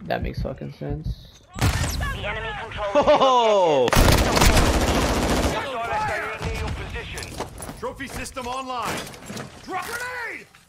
That makes fucking sense. The enemy controls Oh! Near your position. Trophy system online. Drop grenade!